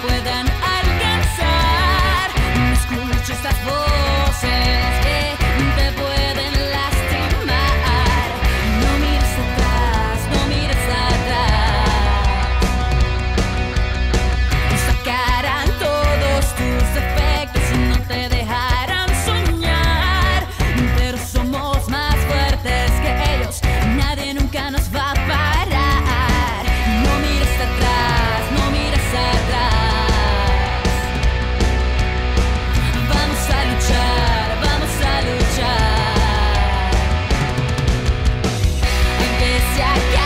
puedan alcanzar. No escuches estas voces que te pueden lastimar. No mires atrás, no mires atrás. Sacarán todos tus defectos y no te dejarán soñar. Pero somos más fuertes que ellos, nadie nunca nos va a parar. No mires atrás, no mires atrás. Vamos a luchar, vamos a luchar. Aunque se acabe